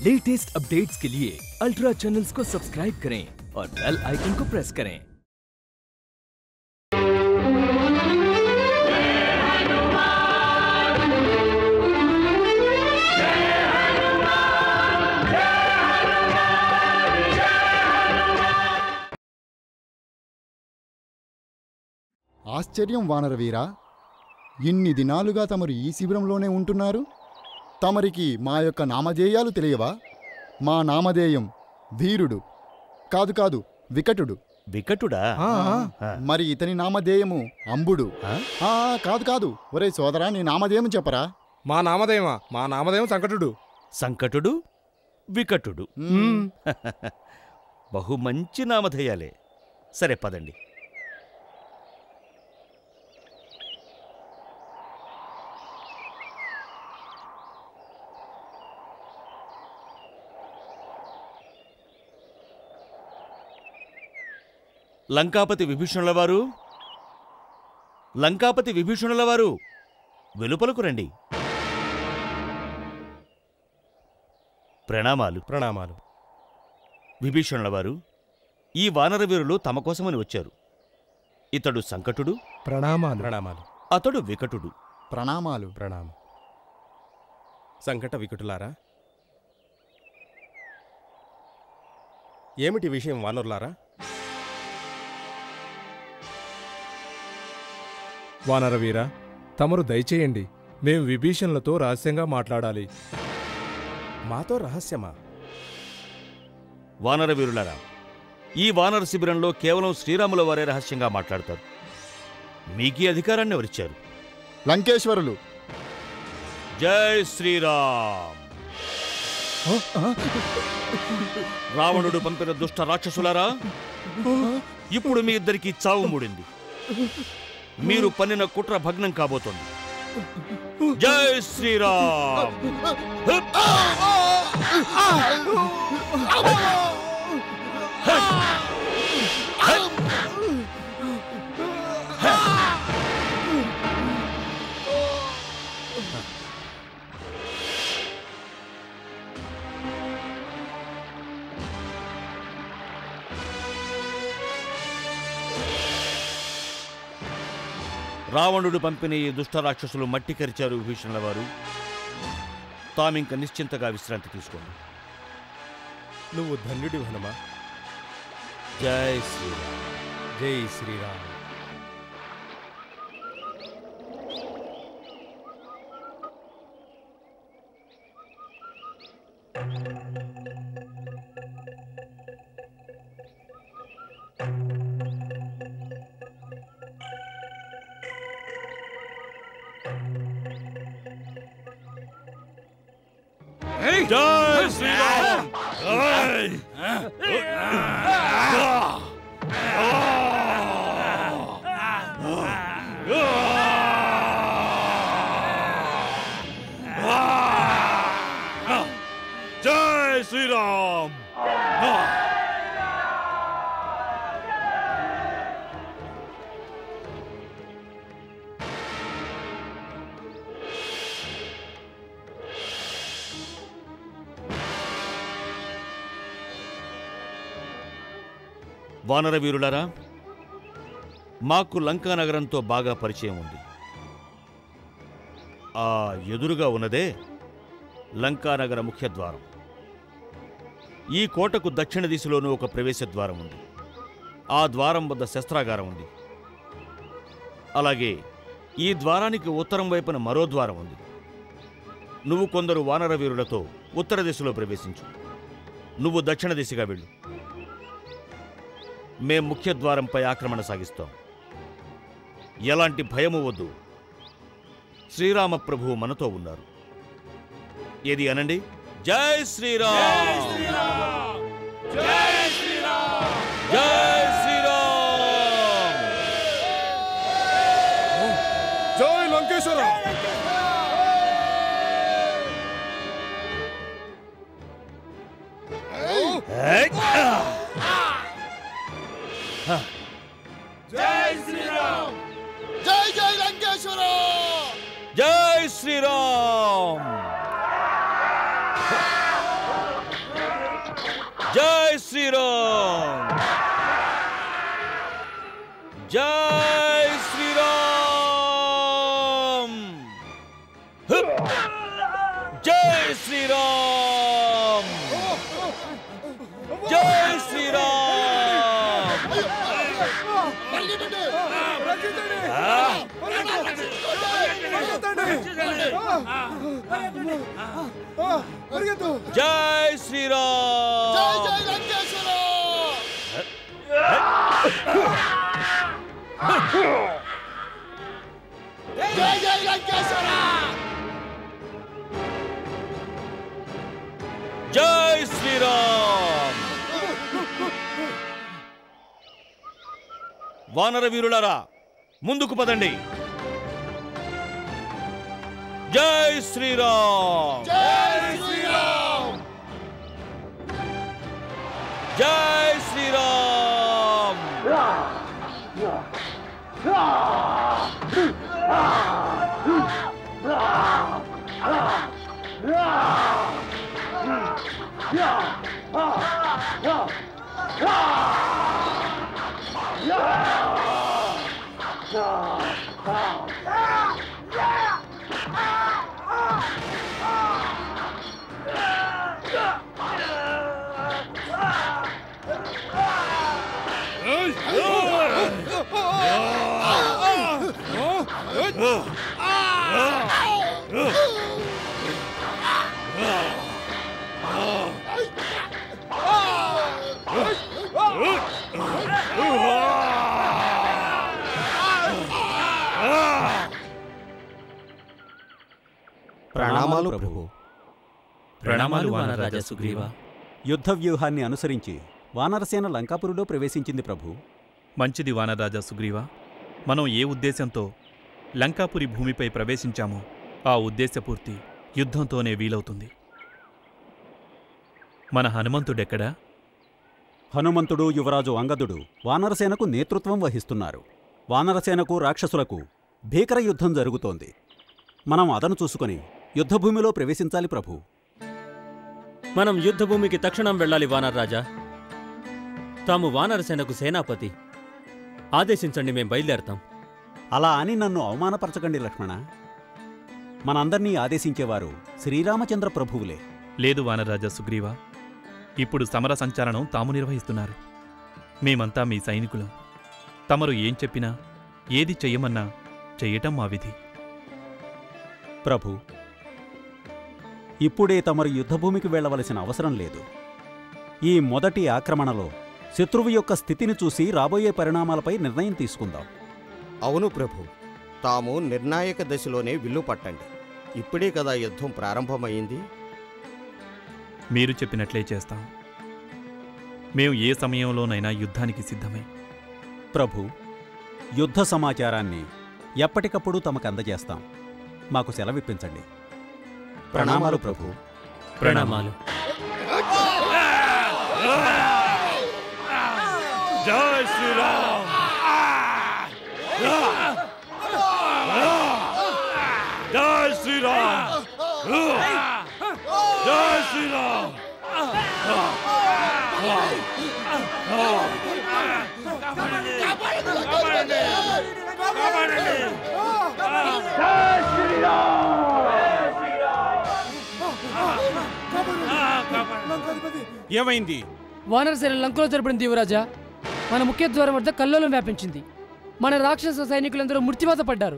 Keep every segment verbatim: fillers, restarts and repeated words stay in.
Latest updates के लिए ultra channels को सब्सक्राइब करें और बेल आइकन को प्रेस करें। ఆశ్చర్యం వానరవీరా, ఇన్ని దినాలుగా తమరు ఈ శిబిరంలోనే ఉంటున్నారు. తమరికి మా యొక్క నామధేయాలు తెలియవా? మా నామధేయం ధీరుడు కాదు కాదు వికటుడు. వికటుడా? మరి ఇతని నామధేయము అంబుడు. కాదు కాదు. ఒరే సోదరా, నీ నామధేయం చెప్పరా? మా నామధేయమా? మా నామధేయం సంకటుడు. సంకటుడు, వికటుడు. బహు మంచి నామధేయాలే. సరే పదండి. లంకాపతి విభీషణుల వారు, లంకాపతి విభీషణుల వారు, వెలుపలకు రండి. ప్రణామాలు. ప్రణామాలు. విభీషణుల వారు, ఈ వానరవీరులు తమ కోసమని వచ్చారు. ఇతడు సంకటుడు. ప్రణామాలు. ప్రణామాలు. అతడు వికటుడు. ప్రణామాలు. ప్రణామం. సంకట వికటులారా, ఏమిటి విషయం వానరులారా? వానరవీరా, తమరు దయచేయండి. మేం విభీషణులతో రహస్యంగా మాట్లాడాలి. మాతో రహస్యమా? వానరవీరులారా, ఈ వానర శిబిరంలో కేవలం శ్రీరాముల వారే రహస్యంగా మాట్లాడతారు. మీకీ అధికారాన్ని ఎవరిచ్చారు? లంకేశ్వరులు. జై శ్రీరామ్. రావణుడు పంపిన దుష్ట రాక్షసులారా, ఇప్పుడు మీ ఇద్దరికీ చావు మూడింది. మీరు పన్నిన కుట్ర భగ్నం కాబోతోంది. జై శ్రీరామ్. రావణుడు పంపిన ఈ దుష్టరాక్షసులు మట్టి కరిచారు. విభీషణుల వారు, తామింక నిశ్చింతగా విశ్రాంతి తీసుకోండి. నువ్వు ధన్యుడి హనుమా. జై శ్రీరామ్. జై శ్రీరామ్. జై శ్రీరామ్. జై శ్రీరామ్. వానరవీరులారా, మాకు లంకానగరంతో బాగా పరిచయం ఉంది. ఆ ఎదురుగా ఉన్నదే లంకానగర ముఖ్యద్వారం. ఈ కోటకు దక్షిణ దిశలోనూ ఒక ప్రవేశ ద్వారం ఉంది. ఆ ద్వారం వద్ద శస్త్రాగారం ఉంది. అలాగే ఈ ద్వారానికి ఉత్తరం వైపున మరో ద్వారం ఉంది. నువ్వు కొందరు వానరవీరులతో ఉత్తర దిశలో ప్రవేశించు. నువ్వు దక్షిణ దిశగా వెళ్ళు. మేం ముఖ్య ద్వారంపై ఆక్రమణ సాగిస్తాం. ఎలాంటి భయము వద్దు. శ్రీరామ ప్రభువు మనతో ఉన్నారు. ఏది అనండి. జై శ్రీరామ్. జై శ్రీరామ్. జై శ్రీరామ్. జై లంకేశ్వర. జై శ్రీరామ్. జై జై లంకేశ్వర. జై శ్రీరామ్. జై శ్రీరామ్ జై శ్రీరామ్ జై శ్రీరామ్ జై శ్రీరామ్ జై శ్రీరామ్ జై జై లంకేశ్వర జై శ్రీరామ్ వానర వీరులారా ముందుకు పదండి జై శ్రీరామ్ జై శ్రీరామ్ జై శ్రీరామ్ ప్రణామాలు ప్రభు. ప్రణామాలు వానరరాజా సుగ్రీవ. యుద్ధ వ్యూహాన్ని అనుసరించి వానరసేన లంకాపురిలో ప్రవేశించింది ప్రభు. మంచిది వానరరాజా సుగ్రీవ. మనం ఏ ఉద్దేశంతో లంకాపురి భూమిపై ప్రవేశించామో ఆ ఉద్దేశపూర్తి యుద్ధంతోనే వీలవుతుంది. మన హనుమంతుడెక్కడా? హనుమంతుడు యువరాజు అంగదుడు వానరసేనకు నేతృత్వం వహిస్తున్నారు. వానరసేనకు రాక్షసులకు భీకర యుద్ధం జరుగుతోంది. మనం అదను చూసుకొని యుద్ధభూమిలో ప్రవేశించాలి ప్రభు. మనం యుద్ధభూమికి తక్షణం వెళ్ళాలి వానరరాజా. తాము వానరసేనకు సేనాపతి. ఆదేశించండి, మేం బయలుదేరతాం. అలా అని నన్ను అవమానపరచకండి లక్ష్మణ. మనందర్నీ ఆదేశించేవారు శ్రీరామచంద్ర ప్రభువులే. లేదు వానరరాజా సుగ్రీవ, ఇప్పుడు సమర సంచాలనం తాము నిర్వహిస్తున్నారు. మేమంతా మీ సైనికులం. తమరు ఏం చెప్పినా ఏది చెయ్యమన్నా చెయ్యటం మా విధి. ప్రభు, ఇప్పుడే తమరు యుద్ధభూమికి వెళ్లవలసిన అవసరం లేదు. ఈ మొదటి ఆక్రమణలో శత్రువు యొక్క స్థితిని చూసి రాబోయే పరిణామాలపై నిర్ణయం తీసుకుందాం. అవును ప్రభు, తాము నిర్ణాయక దశలోనే విల్లు పట్టండి. ఇప్పుడే కదా యుద్ధం ప్రారంభమైంది. మీరు చెప్పినట్లే చేస్తాం. మేము ఏ సమయంలోనైనా యుద్ధానికి సిద్ధమే. ప్రభు, యుద్ధ సమాచారాన్ని ఎప్పటికప్పుడు తమకు అందజేస్తాం. మాకు సెలవిప్పించండి. ప్రణామాలు ప్రభు. ప్రణామాలు. జై శ్రీరామ్ జై శ్రీరామ్ జై శ్రీరామ్ ఏమైంది? వానరసేన లంకలో జరపడింది యువరాజా. మన ముఖ్య ద్వారం వద్ద కల్లోలం వ్యాపించింది. మన రాక్షస సైనికులందరూ మృత్యువాత పడ్డారు.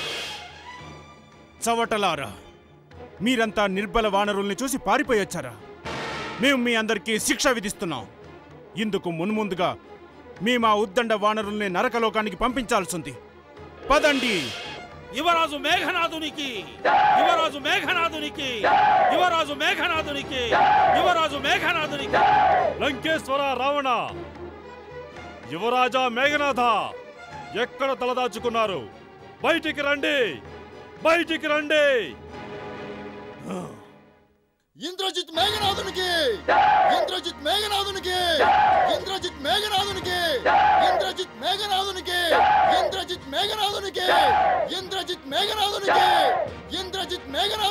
చవటలారా, మీరంతా నిర్బల వానరుల్ని చూసి పారిపోయొచ్చారా? మేము మీ అందరికీ శిక్ష విధిస్తున్నాం. ఇందుకు మున్ముందుగా మేము ఆ ఉద్దండ వానరుల్ని నరకలోకానికి పంపించాల్సింది. పదండి. యువరాజు మేఘనాథునికి యువరాజు మేఘనాథునికి యువరాజు మేఘనాథునికి యువరాజు మేఘనాథునికి లంకేశ్వర రావణ యువరాజా మేఘనాథ ఎక్కడ తలదాచుకున్నారు? బయటికి రండి, బయటికి రండి. ఇంద్రజిత్ మేఘనాథునికి ఇంద్రజిత్ మేఘనాథునికి ఇంద్రజిత్ మేఘనాథునికి ఇంద్రజిత్ మేఘనాథునికి ఇంద్రజిత్ మేఘనాథునికి ఇంద్రజిత్ మేఘనాథునికి ఇంద్రజిత్ మేఘనాథునికి ఇంద్రజిత్ మేఘనాథునికి.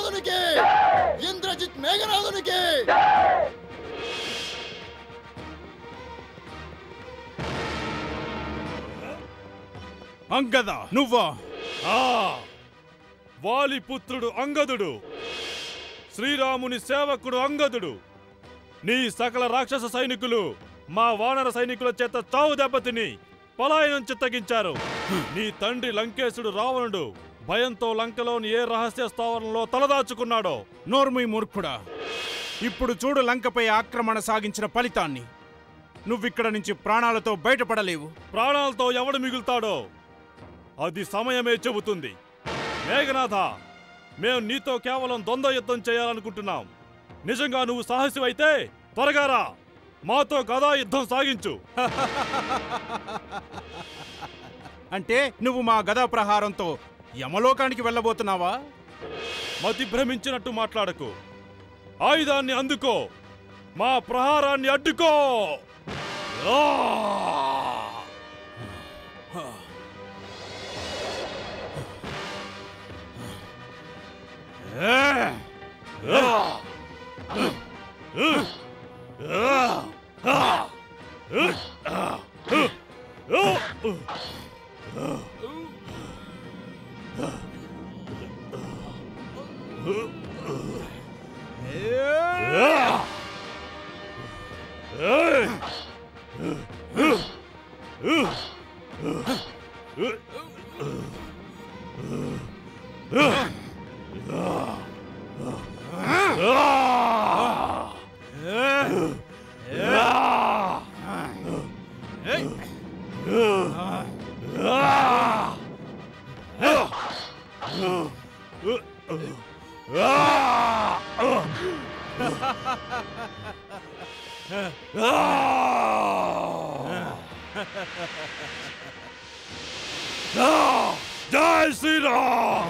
అంగద నువ్వా? వాలిపుత్రుడు అంగదుడు, శ్రీరాముని సేవకుడు అంగదుడు. నీ సకల రాక్షస సైనికులు మా వానర సైనికుల చేత చావు దెబ్బతిని పలాయనం చిత్తగించారు. నీ తండ్రి లంకేశుడు రావణుడు భయంతో లంకలోని ఏ రహస్య స్థావరంలో తలదాచుకున్నాడో. నోర్మీ మూర్ఖుడా, ఇప్పుడు చూడు లంకపై ఆక్రమణ సాగించిన ఫలితాన్ని. నువ్విక్కడ నుంచి ప్రాణాలతో బయటపడలేవు. ప్రాణాలతో ఎవడు మిగులుతాడో అది సమయమే చెబుతుంది. మేఘనాథ, మేం నీతో కేవలం ద్వంద్వ యుద్ధం చేయాలనుకుంటున్నాం. నిజంగా నువ్వు సాహసివైతే త్వరగా రా, మాతో గదా యుద్ధం సాగించు. అంటే నువ్వు మా గదా ప్రహారంతో యమలోకానికి వెళ్ళబోతున్నావా? మతి భ్రమించినట్టు మాట్లాడకు. ఆయుధాన్ని అందుకో, మా ప్రహారాన్ని అడ్డుకో. జై శ్రీరామ్!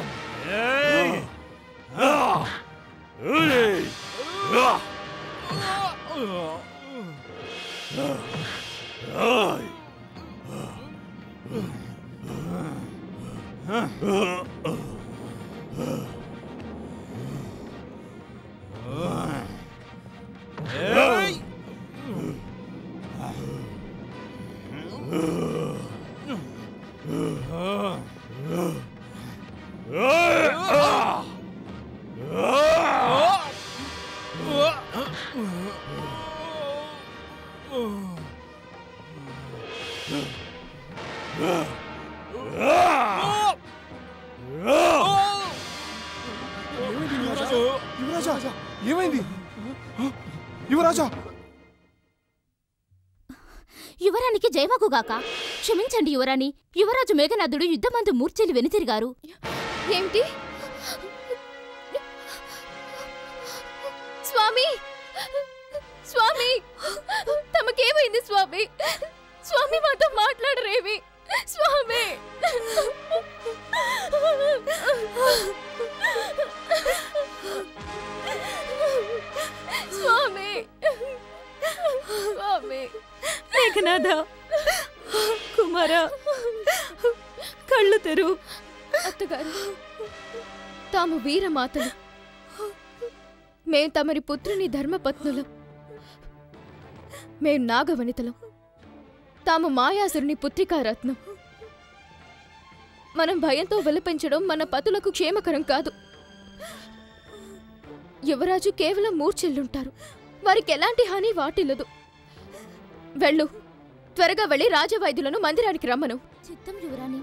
ఏమైంది యువరాజా? యువరానికి జయమగుగాక. క్షమించండి యువరాణి. యువరాజు మేఘనాథుడు యుద్ధమందు మూర్ఛలు వెనుతిరిగారు. ఏమిటి స్వామి? స్వామి, తమకేమైంది స్వామి? స్వామి మాతో మాట్లాడరేమి స్వామి? స్వామి, స్వామి. మేఘనాథ, కుమార, కళ్ళు తెరు. అత్తగారు, తాము వీరమాతలు. మేం తమరి పుత్రుని ధర్మపత్నులం. మేం నాగవనితలం. తాము మాయాసురుని పుత్రికారత్నం. మనం భయంతో వెలపించడం మన పతులకు క్షేమకరం కాదు. యువరాజు కేవలం మూర్ఛిల్లుంటారు. వారికి ఎలాంటి హాని వాటిల్లదు. వెళ్ళు, త్వరగా వెళ్ళి రాజవైద్యులను మందిరానికి రమ్మను. చిత్తం యువరాణి.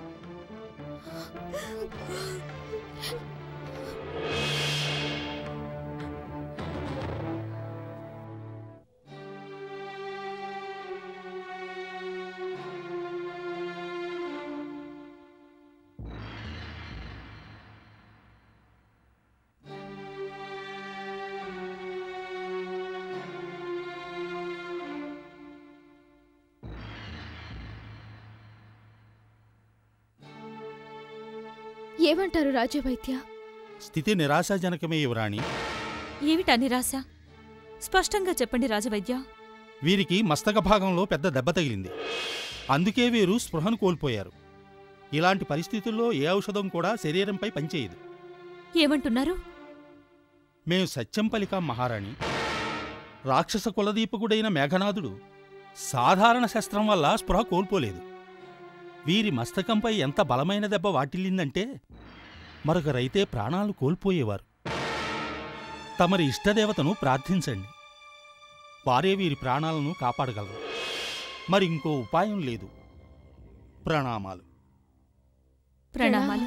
ఏమంటారు రాజవైద్య? స్థితి నిరాశాజనకమే యువరాణి. ఏమిటా నిరాశ? స్పష్టంగా చెప్పండి రాజవైద్య. వీరికి మస్తక భాగంలో పెద్ద దెబ్బ తగిలింది. అందుకే వీరు స్పృహను కోల్పోయారు. ఇలాంటి పరిస్థితుల్లో ఏ ఔషధం కూడా శరీరంపై పనిచేయదు. ఏమంటున్నారు? మేం సత్యం పలికాం మహారాణి. రాక్షస కులదీపకుడైన మేఘనాథుడు సాధారణ శస్త్రం వల్ల స్పృహ కోల్పోలేదు. వీరి మస్తకంపై ఎంత బలమైన దెబ్బ వాటిల్లిందంటే మరొకరైతే ప్రాణాలు కోల్పోయేవారు. తమరి ఇష్టదేవతను ప్రార్థించండి, వారే వీరి ప్రాణాలను కాపాడగలరు. మరి ఇంకో ఉపాయం లేదు. ప్రణామాలు. ప్రణామాలు.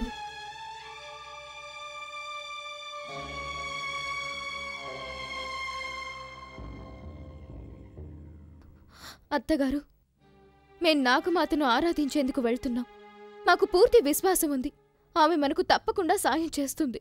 అత్తగారు, మేం నాగమాతను ఆరాధించేందుకు వెళ్తున్నాం. మాకు పూర్తి విశ్వాసం ఉంది, ఆమె మనకు తప్పకుండా సాయం చేస్తుంది.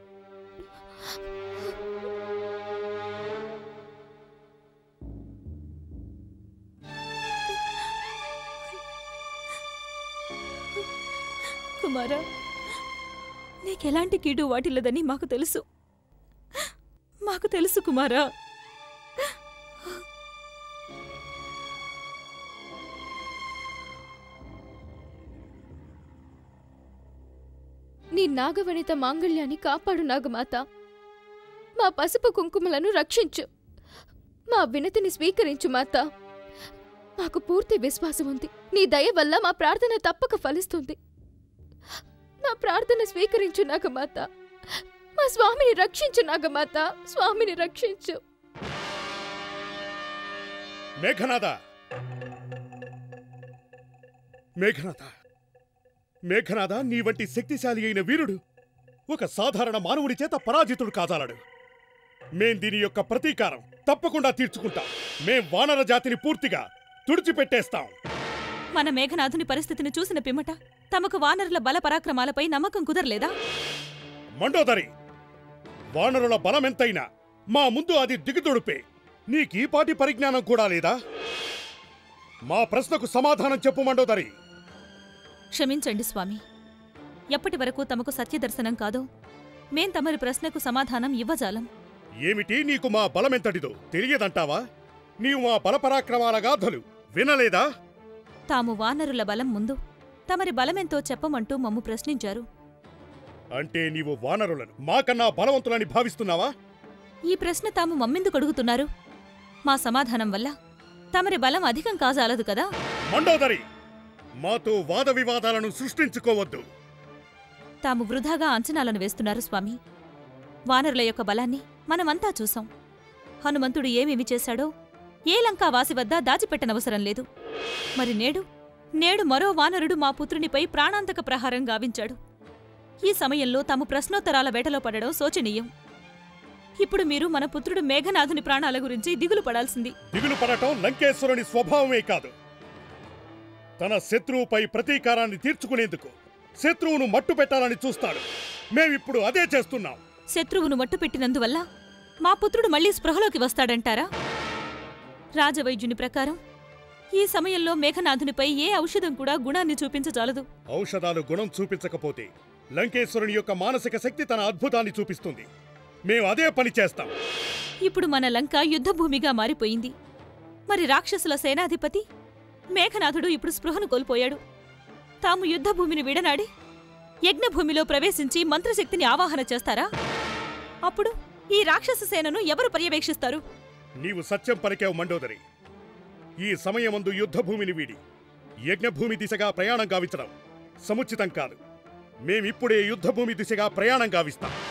కుమారా, నీకెలాంటి కీడు వాటిల్లదని మాకు తెలుసు. మాకు తెలుసు కుమారా. నీ నాగవనిత మాంగళ్యాన్ని కాపాడు నాగమాత. మా పసుపు కుంకుమలను రక్షించు. మా వినతిని స్వీకరించు మాత. మాకు పూర్తి విశ్వాసం ఉంది, నీ దయ వల్ల మా ప్రార్థన తప్పక ఫలిస్తుంది. నా ప్రార్థన స్వీకరించు నాగమాత. మా స్వామిని రక్షించు నాగమాత. స్వామిని రక్షించు. మేఘనాథ, మేఘనాథ, మేఘనాథ, నీ వంటి శక్తిశాలి అయిన వీరుడు ఒక సాధారణ మానవుడి చేత పరాజితుడు కాజాలడు. మేం దీని యొక్క ప్రతీకారం తప్పకుండా తీర్చుకుంటాం. మేం వానర జాతిని పూర్తిగా తుడిచిపెట్టేస్తాం. మన మేఘనాథుని పరిస్థితిని చూసిన పిమ్మట తమకు వానరుల బల పరాక్రమాలపై నమ్మకం కుదరలేదా? మండోదరి, వానరుల బలమెంతైనా మా ముందు అది దిగుదొడుపే. నీకీపాటి పరిజ్ఞానం కూడా లేదా? మా ప్రశ్నకు సమాధానం చెప్పు మండోదరి. క్షమించండి స్వామి, ఎప్పటి వరకు తమకు సత్యదర్శనం కాదో మేం తమరి ప్రశ్నకు సమాధానం ఇవ్వజాలం. ఏమిటి నీకు మా బలమెంతటిదో తెలియదంటావా? నీవు మా బలపరాక్రమాల గాథలు వినలేదా? తాము వానరుల బలం ముందు తమరి బలమెంతో చెప్పమంటూ మమ్ము ప్రశ్నించారు. అంటే నీవు వానరులను మాకన్నా బలవంతులని భావిస్తున్నావా? ఈ ప్రశ్న తాము మమ్మెందుకు అడుగుతున్నారు? మా సమాధానం వల్ల తమరి బలం అధికం కాజాలదు కదా. మండోదరి, మాతో వాద వివాదాలను సృష్టించుకోవద్దు. తాము వృధాగా అంచనాలను వేస్తున్నారు స్వామి. వానరుల యొక్క బలాన్ని మనమంతా చూసాం. హనుమంతుడు ఏమేమి చేశాడో ఏ లంకావాసి వద్ద దాచిపెట్టనవసరం లేదు. మరి నేడు నేడు మరో వానరుడు మా పుత్రునిపై ప్రాణాంతక ప్రహారం గావించాడు. ఈ సమయంలో తాము ప్రశ్నోత్తరాల వేటలో పడడం శోచనీయం. ఇప్పుడు మీరు మన పుత్రుడు మేఘనాథుని ప్రాణాల గురించి దిగులు పడాల్సింది. దిగులు పడటం లంకేశ్వరుని స్వభావమే కాదు. తన శత్రువుపై ప్రతీకారాన్ని తీర్చుకునేందుకు శత్రువును మట్టు పెట్టాలని చూస్తాడు. మేమిప్పుడు అదే చేస్తున్నాం. శత్రువును మట్టుపెట్టినందువల్ల మా పుత్రుడు మళ్లీ స్పృహలోకి వస్తాడంటారా? రాజవైద్యుని ప్రకారం ఈ సమయంలో మేఘనాథునిపై ఏ ఔషధం కూడా గుణాన్ని చూపించజాలదు. ఔషధాలు గుణం చూపించకపోతే లంకేశ్వరుని యొక్క మానసిక శక్తి తన అద్భుతాన్ని చూపిస్తుంది. మేము అదే పని చేస్తాం. ఇప్పుడు మన లంక యుద్ధభూమిగా మారిపోయింది. మరి రాక్షసుల సేనాధిపతి మేఘనాథుడు ఇప్పుడు స్పృహను కోల్పోయాడు. తాము యుద్ధభూమిని విడనాడి యజ్ఞభూమిలో ప్రవేశించి మంత్రశక్తిని ఆవాహన చేస్తారా? అప్పుడు ఈ రాక్షస సేనను ఎవరు పర్యవేక్షిస్తారు? నీవు సత్యం పలికావు మండోదరి. ఈ సమయమందు యుద్ధభూమిని వీడి యజ్ఞభూమి దిశగా ప్రయాణం గావించడం సముచితం కాదు. మేమిప్పుడే యుద్ధభూమి దిశగా ప్రయాణం గావిస్తాం.